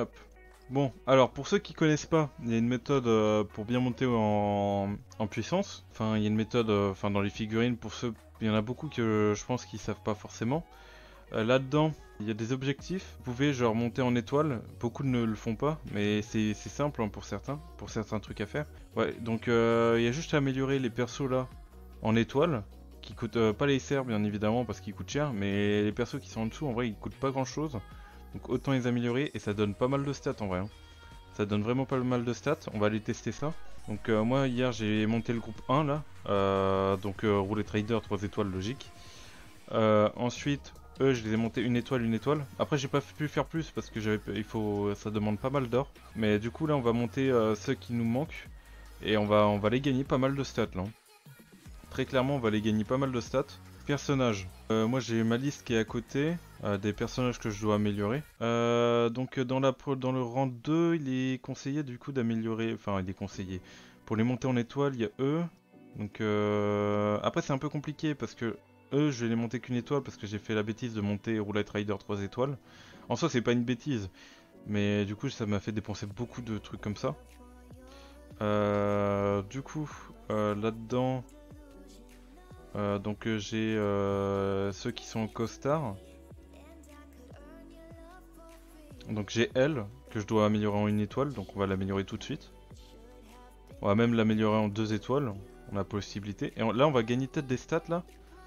Hop. Bon, alors pour ceux qui connaissent pas, il y a une méthode pour bien monter en puissance. Enfin, il y a une méthode enfin dans les figurines pour ceux... Il y en a beaucoup que je pense qu'ils savent pas forcément. Là-dedans, il y a des objectifs. Vous pouvez genre monter en étoile. Beaucoup ne le font pas, mais c'est simple hein, pour certains trucs à faire. Ouais, donc il y a juste à améliorer les persos là en étoile, qui coûtent pas les SR bien évidemment parce qu'ils coûtent cher, mais les persos qui sont en dessous en vrai ils coûtent pas grand-chose. Donc autant les améliorer et ça donne pas mal de stats en vrai. Hein. Ça donne vraiment pas mal de stats. On va aller tester ça. Donc moi hier j'ai monté le groupe 1 là. Donc Roulette Trader 3 étoiles logique. Ensuite eux je les ai montés une étoile, une étoile. Après j'ai pas pu faire plus parce que ça demande pas mal d'or. Mais du coup là on va monter ceux qui nous manquent. Et on va les gagner pas mal de stats là. Très clairement on va les gagner pas mal de stats. Personnages. Moi j'ai ma liste qui est à côté des personnages que je dois améliorer. Donc dans le rang 2, il est conseillé du coup d'améliorer. Enfin, il est conseillé. Pour les monter en étoile, il y a eux. Donc après c'est un peu compliqué parce que eux je vais les monter qu'une étoile parce que j'ai fait la bêtise de monter Roulette Rider 3 étoiles. En soi c'est pas une bêtise. Mais du coup ça m'a fait dépenser beaucoup de trucs comme ça. Du coup là-dedans... donc j'ai ceux qui sont en costard. Donc j'ai elle que je dois améliorer en une étoile, donc on va l'améliorer tout de suite. On va même l'améliorer en 2 étoiles, on a la possibilité. Et là on va gagner peut-être des stats là.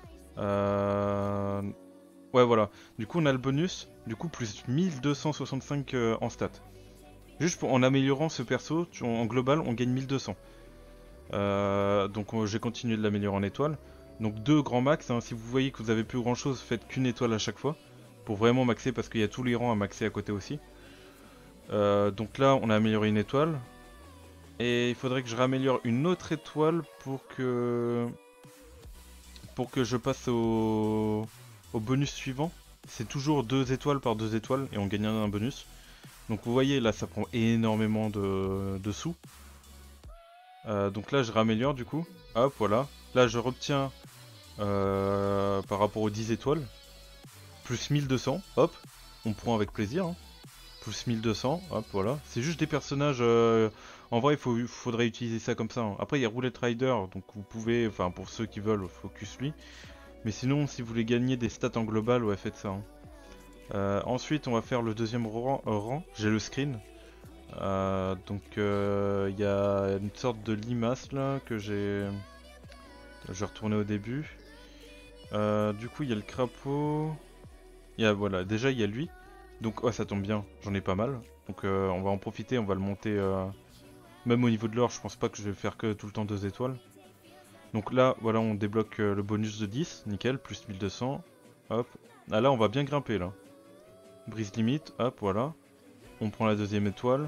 Ouais voilà, du coup on a le bonus, du coup plus 1265 en stats. Juste en améliorant ce perso, en global on gagne 1200. Donc j'ai continué de l'améliorer en étoile. Donc 2 grands max, hein. Si vous voyez que vous avez plus grand chose, faites qu'une étoile à chaque fois. Pour vraiment maxer parce qu'il y a tous les rangs à maxer à côté aussi. Donc là on a amélioré une étoile. Et il faudrait que je raméliore une autre étoile pour que je passe au bonus suivant. C'est toujours 2 étoiles par 2 étoiles et on gagne un bonus. Donc vous voyez là ça prend énormément de sous. Donc là je raméliore du coup. Hop voilà. Là je retiens par rapport aux 10 étoiles. Plus 1200. Hop. On prend avec plaisir. Hein. Plus 1200. Hop voilà. C'est juste des personnages... En vrai il faudrait utiliser ça comme ça. Hein. Après il y a Roulette Rider. Donc vous pouvez... Enfin pour ceux qui veulent focus lui. Mais sinon si vous voulez gagner des stats en global ouais faites ça. Hein. Ensuite on va faire le deuxième rang. J'ai le screen. Donc il y a une sorte de limace là que j'ai... Je vais retourner au début. Du coup il y a le crapaud. Voilà, déjà il y a lui. Donc oh, ça tombe bien, j'en ai pas mal. Donc on va en profiter, on va le monter. Même au niveau de l'or, je pense pas que je vais faire que tout le temps 2 étoiles. Donc là, voilà, on débloque le bonus de 10, nickel, plus 1200. Hop. Ah là, on va bien grimper là. Brise limite, hop, voilà. On prend la deuxième étoile.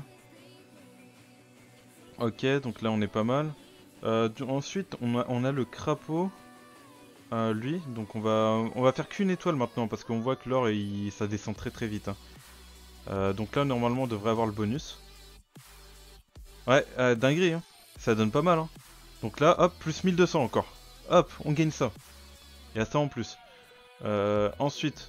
Ok, donc là on est pas mal. Ensuite, on a le crapaud. Lui, donc on va faire qu'une étoile maintenant parce qu'on voit que l'or ça descend très très vite. Hein. Donc là normalement on devrait avoir le bonus. Ouais, dinguerie, hein. Ça donne pas mal. Hein. Donc là, hop, plus 1200 encore. Hop, on gagne ça. Il y a ça en plus. Ensuite,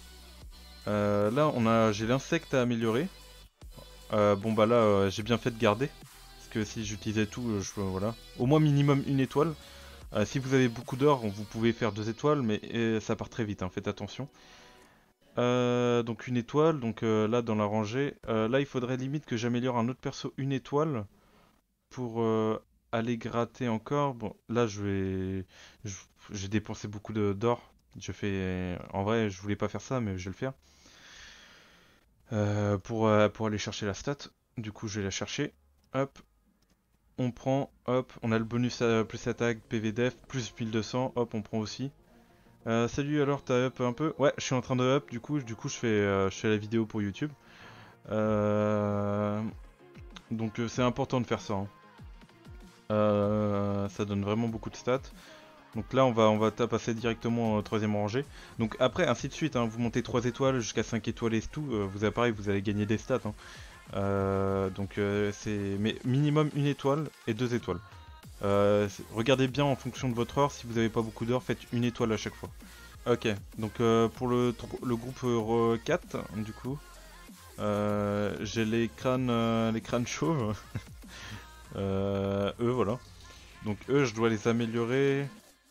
là j'ai l'insecte à améliorer. Bon bah là j'ai bien fait de garder. Parce que si j'utilisais tout, voilà. Au moins minimum une étoile. Si vous avez beaucoup d'or, vous pouvez faire 2 étoiles, mais ça part très vite, hein, faites attention. Donc une étoile, donc là dans la rangée, là il faudrait limite que j'améliore un autre perso une étoile pour aller gratter encore. Bon, là j'ai dépensé beaucoup d'or. En vrai, je voulais pas faire ça, mais je vais le faire pour aller chercher la stat. Du coup, je vais la chercher. Hop, on prend, hop, on a le bonus plus attaque, PV def, plus 1200, hop, on prend aussi. Salut, alors t'as up un peu? Ouais, je suis en train de up, je fais la vidéo pour YouTube. Donc c'est important de faire ça. Hein. Ça donne vraiment beaucoup de stats. Donc là on va passer directement en troisième rangée. Donc après ainsi de suite, hein, vous montez 3 étoiles jusqu'à 5 étoiles et tout, vous avez pareil, vous allez gagner des stats. Hein. Donc c'est mais minimum une étoile et 2 étoiles. Regardez bien en fonction de votre or, si vous n'avez pas beaucoup d'or, faites une étoile à chaque fois. Ok, donc pour le groupe 4, du coup, J'ai les crânes chauves. Eux, voilà. Donc eux, je dois les améliorer.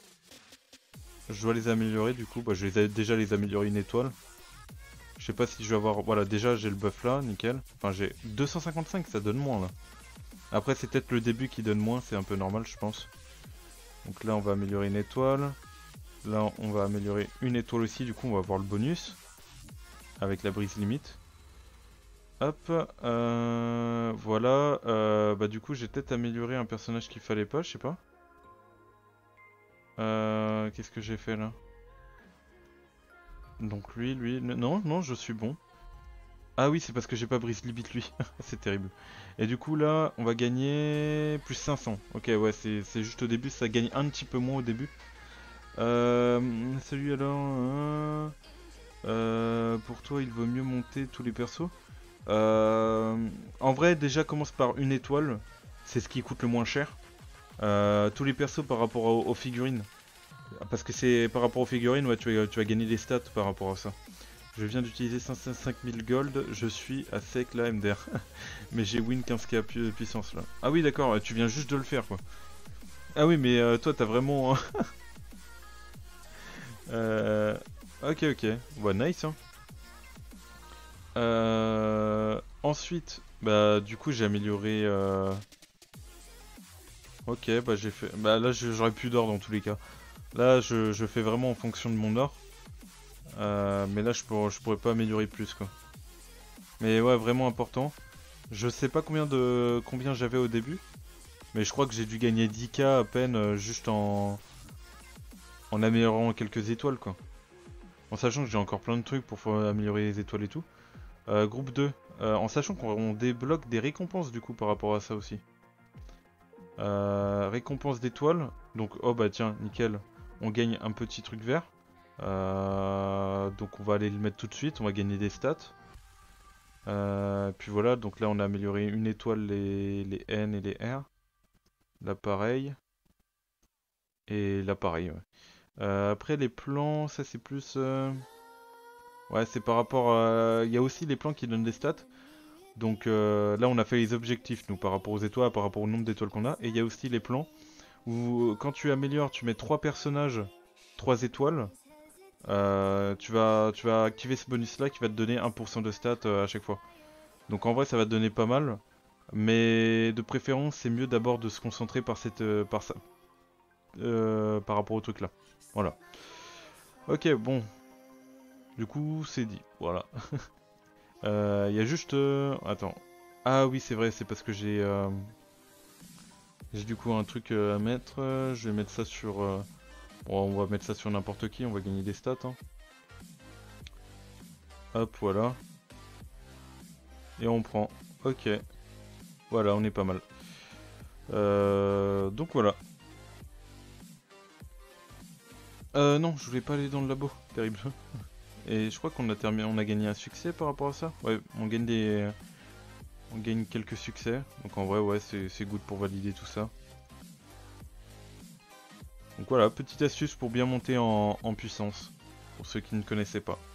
Du coup. Bah, je les ai déjà les améliorer une étoile. Je sais pas si je vais avoir... Voilà, déjà j'ai le buff là, nickel. Enfin, j'ai 255, ça donne moins là. Après, c'est peut-être le début qui donne moins, c'est un peu normal, je pense. Donc là, on va améliorer une étoile. Là, on va améliorer une étoile aussi, du coup, on va avoir le bonus. Avec la brise limite. Hop, voilà. Bah du coup, j'ai peut-être amélioré un personnage qu'il fallait pas, je sais pas. Qu'est-ce que j'ai fait là? Donc lui, non, non, je suis bon. Ah oui, c'est parce que j'ai pas brise limite lui. C'est terrible. Et du coup là, on va gagner plus 500. Ok, ouais, c'est juste au début, ça gagne un petit peu moins au début. Salut alors. Pour toi, il vaut mieux monter tous les persos. En vrai, déjà commence par une étoile. C'est ce qui coûte le moins cher. Tous les persos par rapport aux figurines. Parce que c'est par rapport aux figurines, ouais, tu vas gagner des stats par rapport à ça. Je viens d'utiliser 505 000 gold, je suis à sec là MDR. Mais j'ai win 15k puissance là. Ah oui d'accord, tu viens juste de le faire quoi. Ah oui mais toi t'as vraiment... Ok ok, ouais nice hein. Ensuite, bah du coup j'ai amélioré... Ok bah j'ai fait... Bah là j'aurais plus d'or dans tous les cas. Là je fais vraiment en fonction de mon or. Mais là je pourrais pas améliorer plus quoi. Mais ouais vraiment important. Je sais pas combien j'avais au début. Mais je crois que j'ai dû gagner 10k à peine juste en améliorant quelques étoiles quoi. En sachant que j'ai encore plein de trucs pour améliorer les étoiles et tout. Groupe 2. En sachant qu'on débloque des récompenses du coup par rapport à ça aussi. Récompense d'étoiles. Donc oh bah tiens nickel. On gagne un petit truc vert. Donc on va aller le mettre tout de suite. On va gagner des stats. Puis voilà, donc là on a amélioré une étoile les N et les R. Là pareil. Et là pareil, ouais. Après les plans, ça c'est plus... Ouais, c'est par rapport à... Il y a aussi les plans qui donnent des stats. Donc là on a fait les objectifs, nous, par rapport aux étoiles, par rapport au nombre d'étoiles qu'on a. Et il y a aussi les plans où quand tu améliores, tu mets 3 personnages, 3 étoiles. Tu vas activer ce bonus là qui va te donner 1% de stats à chaque fois. Donc en vrai ça va te donner pas mal. Mais de préférence c'est mieux d'abord de se concentrer par par rapport au truc là. Voilà. Ok bon. Du coup c'est dit. Voilà. Il y a juste... Attends. Ah oui c'est vrai c'est parce que j'ai du coup un truc à mettre. Je vais mettre ça sur... Bon on va mettre ça sur n'importe qui. On va gagner des stats. Hein. Hop voilà. Et on prend. Ok. Voilà on est pas mal. Donc voilà. Non, je voulais pas aller dans le labo, terrible. Et je crois qu'on a terminé, on a gagné un succès par rapport à ça. Ouais, on gagne quelques succès. Donc en vrai, ouais, c'est good pour valider tout ça. Donc voilà, petite astuce pour bien monter en puissance, pour ceux qui ne connaissaient pas.